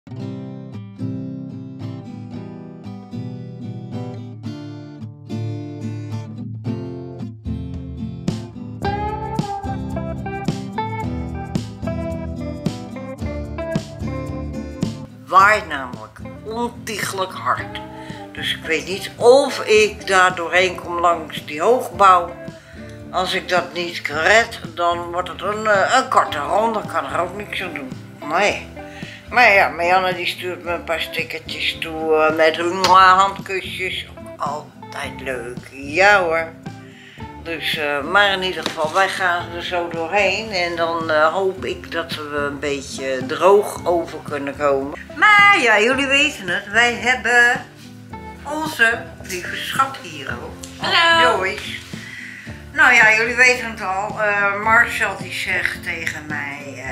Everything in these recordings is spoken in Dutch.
Waait namelijk ontiegelijk hard. Dus ik weet niet of ik daar doorheen kom langs die hoogbouw. Als ik dat niet red, dan wordt het een korte ronde. Kan er ook niks aan doen. Nee. Maar ja, Marianne die stuurt me een paar stickertjes toe met handkusjes. Ook altijd leuk. Ja hoor. Dus, maar in ieder geval, wij gaan er zo doorheen en dan hoop ik dat we een beetje droog over kunnen komen. Maar ja, jullie weten het, wij hebben onze lieve schat hier ook. Hallo! Joyce. Nou ja, jullie weten het al, Marcel die zegt tegen mij,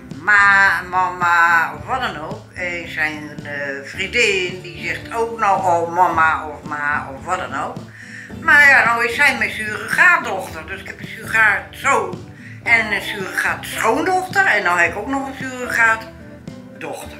mama of wat dan ook. En zijn vriendin die zegt ook nou oh mama of ma of wat dan ook. Maar ja, nou is zij mijn surrogaatdochter, dus ik heb een surrogaatzoon en een surrogaatschoondochter en nou heb ik ook nog een surrogaatdochter.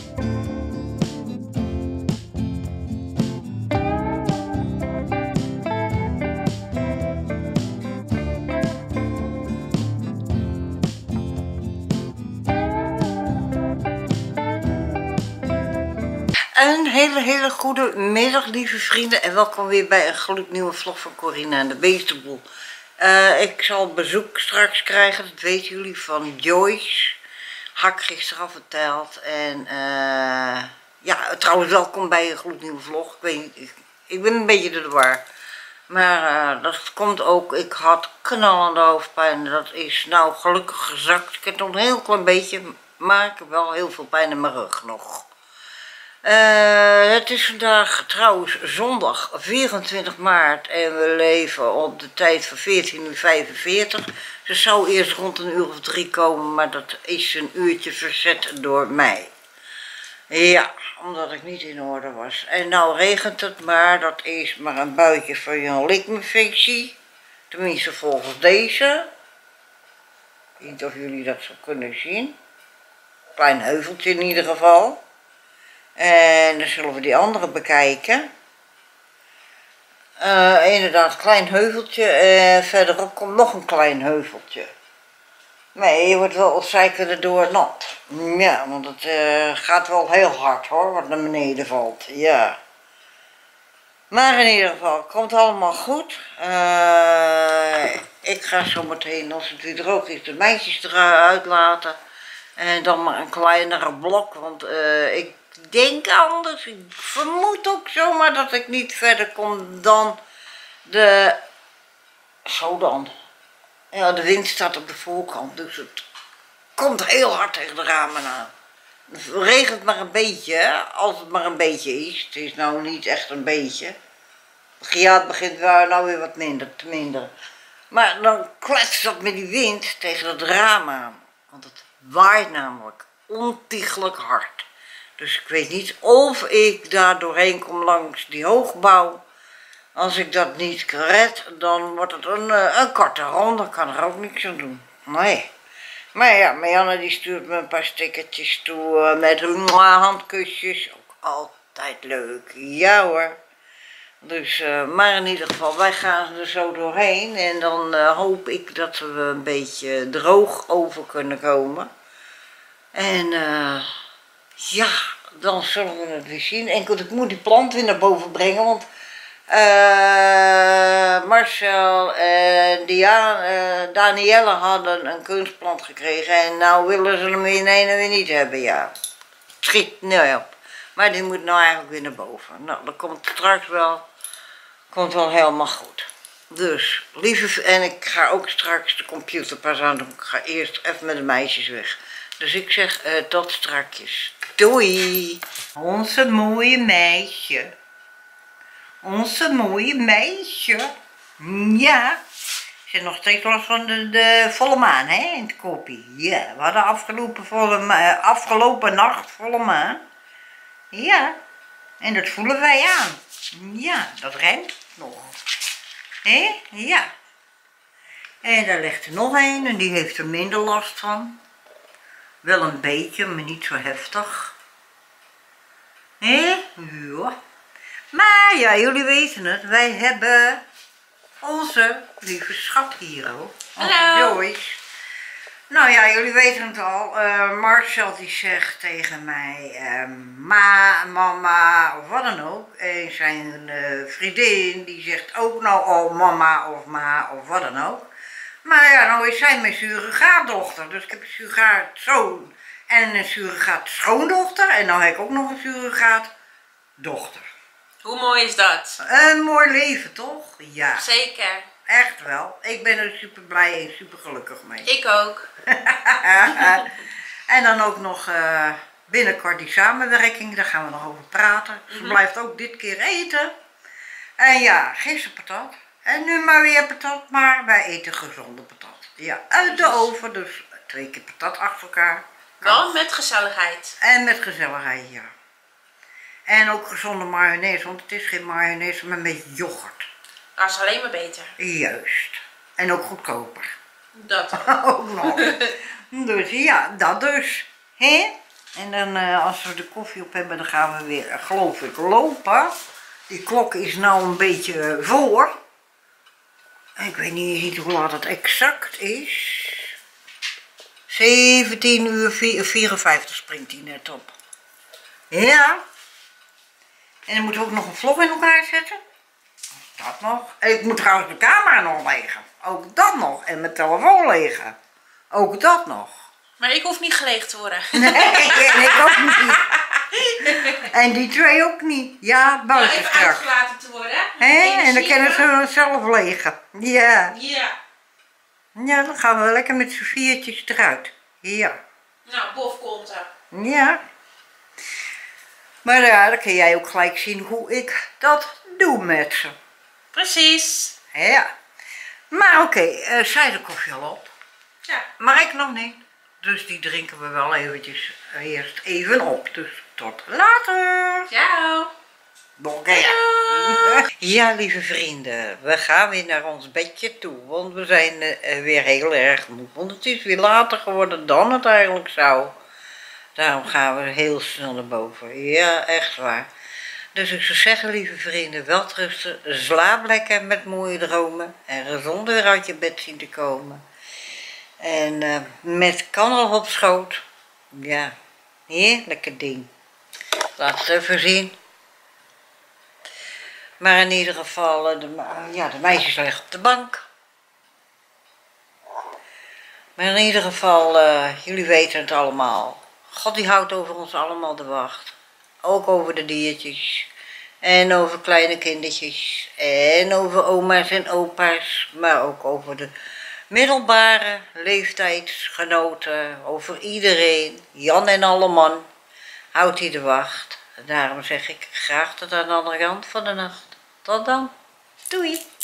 Een hele goede middag, lieve vrienden, en welkom weer bij een gloednieuwe vlog van Corina en de Beestenboel. Ik zal bezoek straks krijgen, dat weten jullie, van Joyce. Had ik gisteren al verteld. En ja, trouwens welkom bij een gloednieuwe vlog. Ik ben een beetje de war. Maar dat komt ook, ik had knallende hoofdpijn. Dat is nou gelukkig gezakt. Ik heb nog een heel klein beetje, maar ik heb wel heel veel pijn in mijn rug nog. Het is vandaag trouwens zondag 24 maart en we leven op de tijd van 14:45. Ze zou eerst rond 1:03 komen, maar dat is een uurtje verzet door mij. Ja, omdat ik niet in orde was. En nou regent het, maar dat is maar een buitje van een likmeinfectie. Tenminste volgens deze. Ik weet niet of jullie dat zo kunnen zien. Klein heuveltje in ieder geval. En dan zullen we die andere bekijken. Inderdaad, klein heuveltje. En verderop komt nog een klein heuveltje. Nee, je wordt wel zeker door nat. Ja, want het gaat wel heel hard hoor, wat naar beneden valt. Ja. Maar in ieder geval, het komt allemaal goed. Ik ga zo meteen, als het weer droog is, de meisjes eruit laten. En dan maar een kleinere blok, want ik denk anders, ik vermoed ook zomaar dat ik niet verder kom dan de, zo dan. Ja, de wind staat op de voorkant, dus het komt heel hard tegen de ramen aan. Het regent maar een beetje, hè, als het maar een beetje is. Het is nou niet echt een beetje. Het gejaat begint nou weer wat te minder. Maar dan kletst dat met die wind tegen het raam aan. Want het waait namelijk ontiegelijk hard. Dus ik weet niet of ik daar doorheen kom langs die hoogbouw. Als ik dat niet red, dan wordt het een korte ronde. Kan er ook niks aan doen. Nee. Maar ja, Marianne die stuurt me een paar stickertjes toe met handkusjes. Ook altijd leuk. Ja hoor. Dus, maar in ieder geval, wij gaan er zo doorheen. En dan hoop ik dat we een beetje droog over kunnen komen. En ja, dan zullen we het weer zien. Enkel, ik moet die plant weer naar boven brengen, want Marcel en Danielle hadden een kunstplant gekregen en nou willen ze hem weer weer niet hebben, ja. Schiet nou op. Maar die moet nou eigenlijk weer naar boven. Nou, dat komt straks wel, komt wel helemaal goed. Dus, lieve, en ik ga ook straks de computer pas aan doen. Ik ga eerst even met de meisjes weg. Dus ik zeg tot strakjes. Doei! Onze mooie meisje. Onze mooie meisje. Ja. Ze heeft nog steeds last van de volle maan, hè, in het kopie. Ja, we hadden afgelopen nacht volle maan. Ja. En dat voelen wij aan. Ja, dat remt nog. Hé? Ja. En daar ligt er nog een en die heeft er minder last van. Wel een beetje, maar niet zo heftig. Ja. Maar ja, jullie weten het. Wij hebben onze lieve schat hier ook. Hallo. Joyce. Nou ja, jullie weten het al. Marcel die zegt tegen mij mama of wat dan ook. En zijn vriendin die zegt ook nou al mama of ma of wat dan ook. Maar ja, nou is zij mijn surrogaatdochter. Dus ik heb een surrogaatzoon en een surrogaat-schoondochter. En nou heb ik ook nog een surrogaatdochter. Hoe mooi is dat? Een mooi leven, toch? Ja. Zeker. Echt wel. Ik ben er super blij en super gelukkig mee. Ik ook. En dan ook nog binnenkort die samenwerking, daar gaan we nog over praten. Ze blijft ook dit keer eten. En ja, gisteren patat. En nu maar weer patat, maar wij eten gezonde patat. Ja, uit de oven, dus 2 keer patat achter elkaar. Wel met gezelligheid. En met gezelligheid, ja. En ook gezonde mayonaise, want het is geen mayonaise, maar een beetje yoghurt. Dat is alleen maar beter. Juist. En ook goedkoper. Dat Ook nog. Dus ja, dat dus. Hè? En dan als we de koffie op hebben, dan gaan we weer, geloof ik, lopen. Die klok is nou een beetje voor. Ik weet niet hoe laat het exact is. 17:54 springt hij net op. Ja. En dan moeten we ook nog een vlog in elkaar zetten. Dat nog. En ik moet trouwens de camera nog legen. Ook dat nog. En mijn telefoon legen. Ook dat nog. Maar ik hoef niet geleegd te worden. Nee, en ik ook niet. En die 2 ook niet. Ja, buiten Even straks. uitgelaten te worden. Hè? En dan kunnen ze zelf legen. Ja. Ja. Ja, dan gaan we lekker met z'n 4'tjes eruit. Ja. Nou, bof komt er. Ja. Maar ja, dan kun jij ook gelijk zien hoe ik dat doe met ze. Precies. Ja. Maar oké, zij de koffie al op. Ja. Maar ik nog niet. Dus die drinken we wel eventjes eerst even op. Dus tot later. Ciao. Oké. Ja, lieve vrienden. We gaan weer naar ons bedje toe. Want we zijn weer heel erg moe. Want het is weer later geworden dan het eigenlijk zou. Daarom gaan we heel snel naar boven. Ja, echt waar. Dus ik zou zeggen, lieve vrienden, welterusten. Slaap lekker met mooie dromen. En gezond weer uit je bed zien te komen. En met kanaal op schoot. Ja, heerlijke ding. Laat het even zien. Maar in ieder geval, de meisjes liggen op de bank. Maar in ieder geval, jullie weten het allemaal. God die houdt over ons allemaal de wacht. Ook over de diertjes. En over kleine kindertjes. En over oma's en opa's. Maar ook over de middelbare leeftijdsgenoten. Over iedereen. Jan en alleman. Houdt hij de wacht. Daarom zeg ik graag tot aan de andere kant van de nacht. Tot dan. Doei.